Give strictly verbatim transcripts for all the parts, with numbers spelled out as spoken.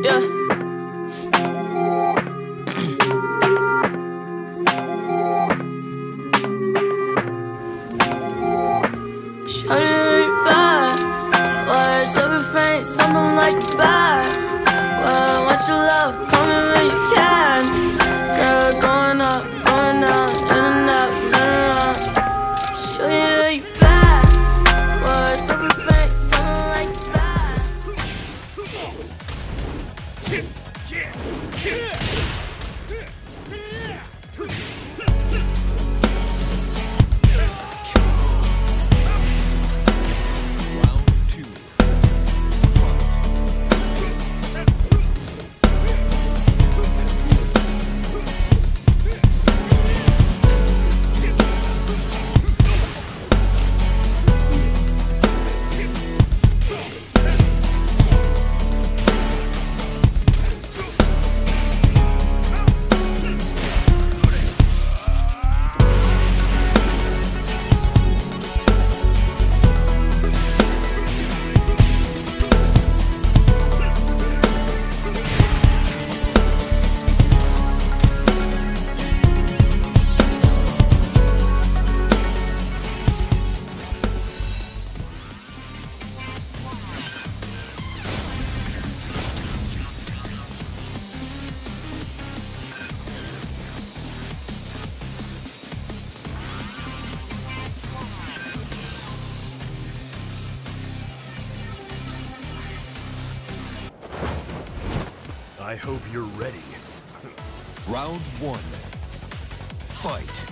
Yeah. Shawty bad, words of a faint, something like a bad. Well, want your love, call me when you can. Girl, going up, going down, in and out, turn around. Show you that you bad, words of a faint, something like a bad. I hope you're ready. Round one. Fight.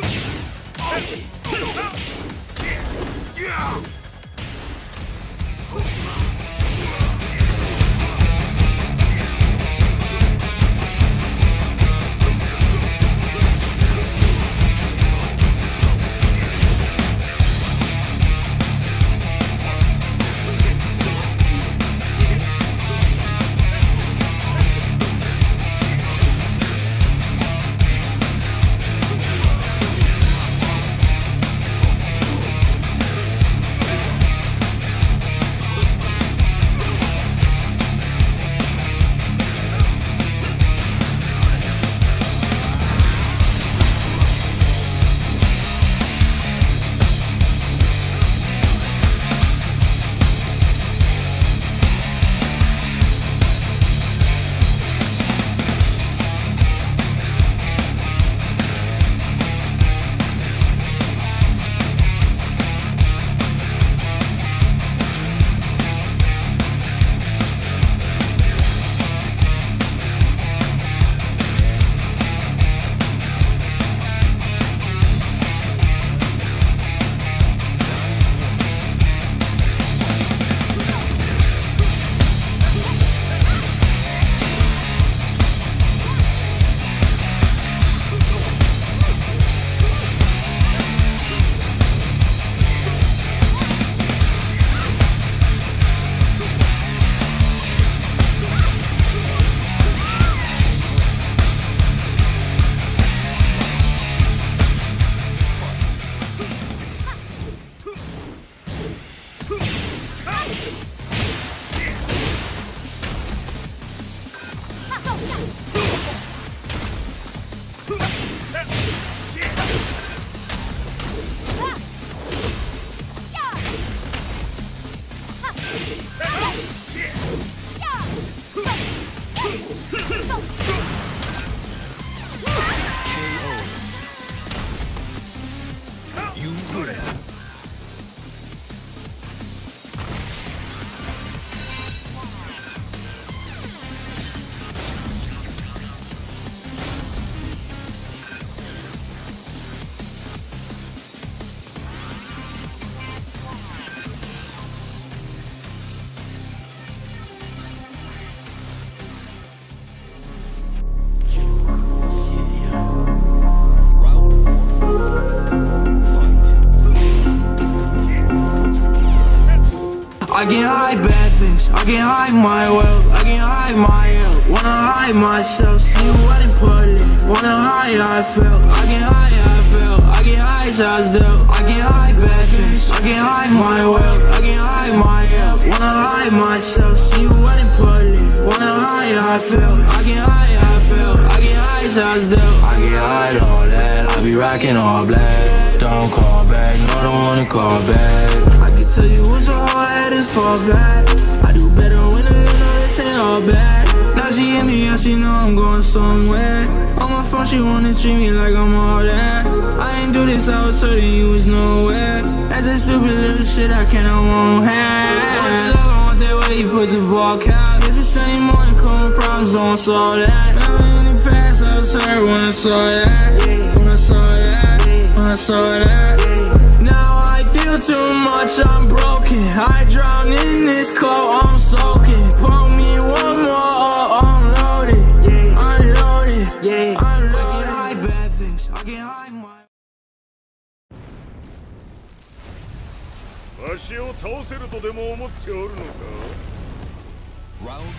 You win. I can hide bad things, I can hide my wealth, I can hide my health. Wanna hide myself, see what in public. Wanna hide how I felt, I can hide how I felt, I can hide how I dealt. I can hide bad things, I can hide my wealth, I can hide my health. Wanna hide myself, see what in public. Wanna hide high, how I feel. I get high, how I feel. I get high, so I still. I get high, all that. I be rocking all black. Don't call back, no, don't wanna call back. I can tell you what's so hard, it's fall back. I do better when I know this ain't all bad. Now she hit me and she know I'm going somewhere. On my phone she wanna treat me like I'm all that. I ain't do this, I was certain you was nowhere. That's a stupid little shit I can't, I won't have. Want your love, I want that way you put the ball out. If it's sunny morning, come with problems, don't solve that. Remember in the past, I was hurt when I saw that. When I saw that, when I saw that. Now I feel too much, I'm broken. I drown in this cold, I'm soaking. Pour me one more, or unload it. Unload it, yeah. Unload it. I get high bad things, I get high my. わしを倒せるとでも思っておるのか Round one.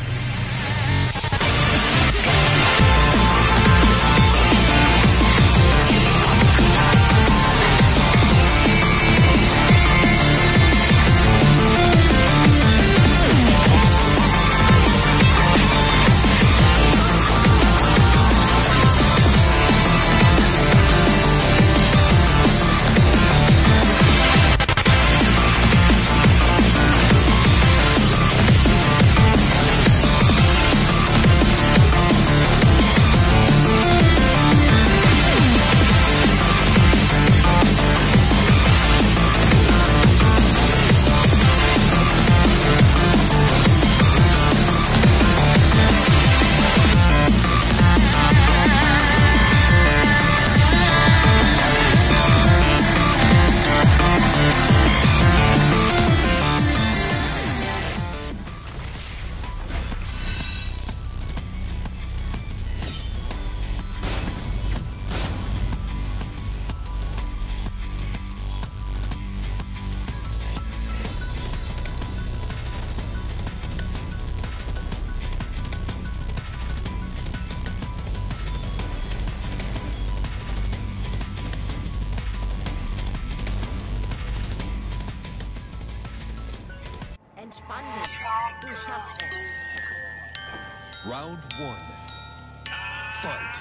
Entspann dich. Du schaffst es. Round one. Fight.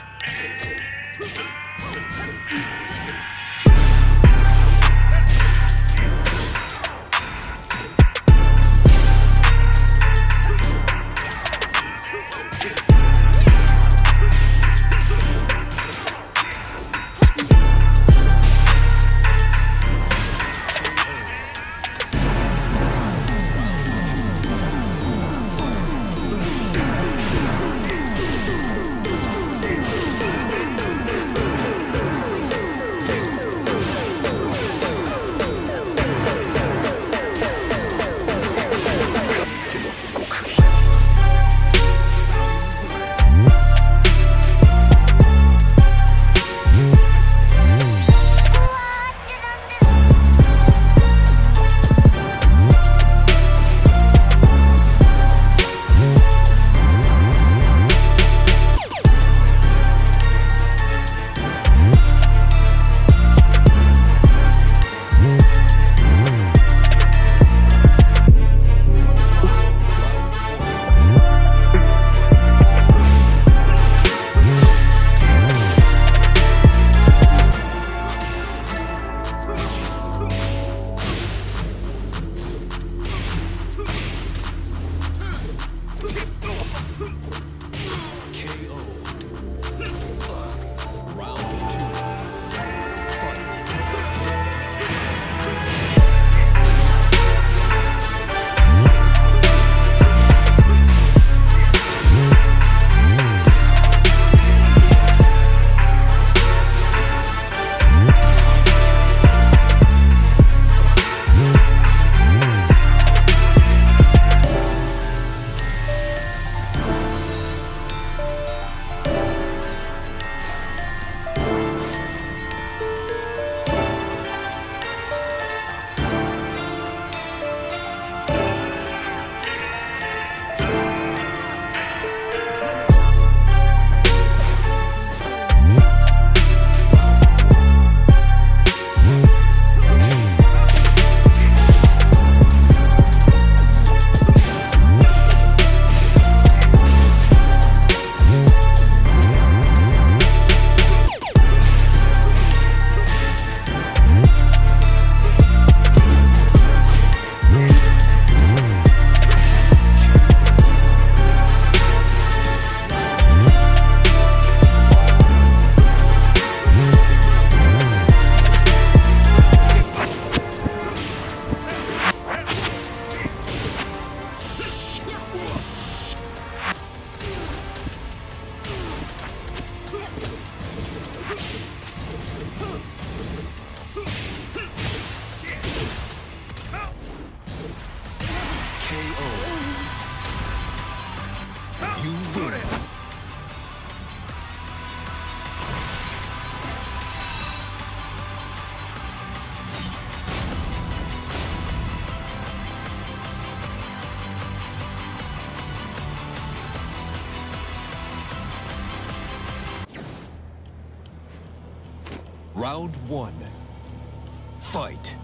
Round one. Fight.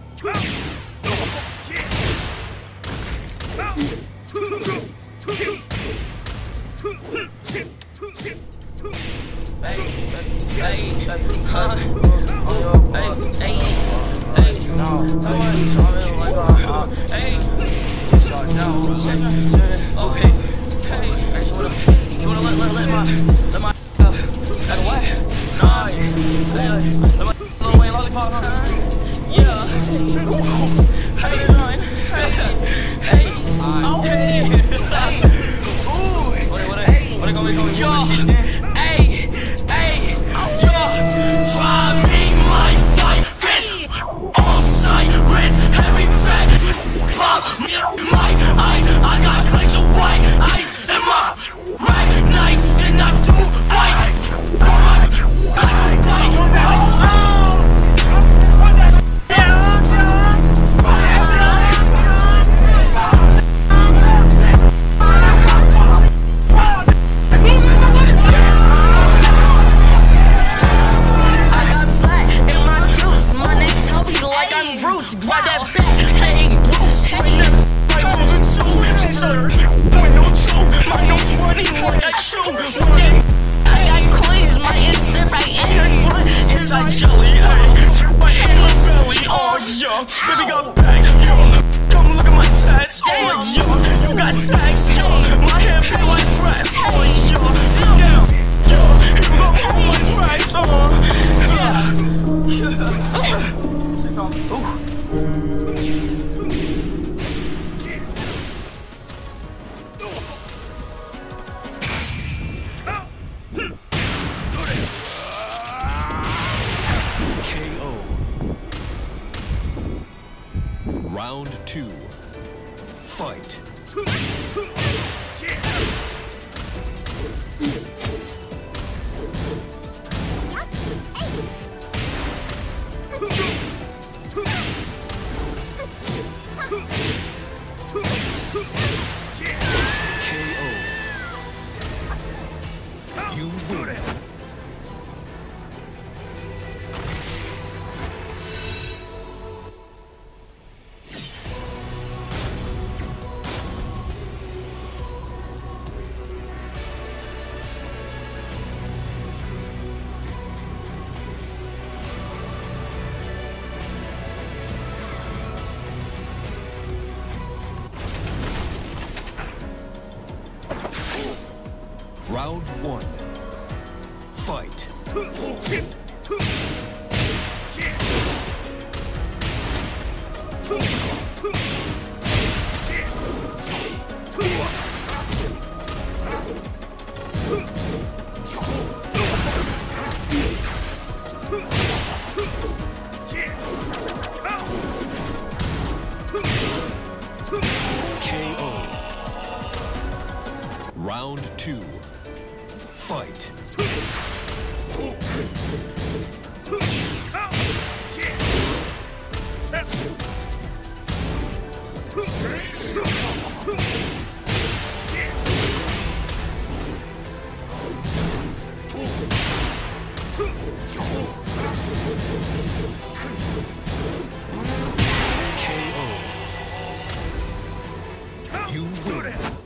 Baby, go back, yo. Come look at my tats, oh, yo. You got tags, yo. My hair feel like grass, oh, yo. Down, yo. You gon' hold my price, oh. Yeah. Yeah. Say something. Ooh. Round two. Fight. K O. You win. Round one. Fight. K O. Round two. Fight. K O. You win.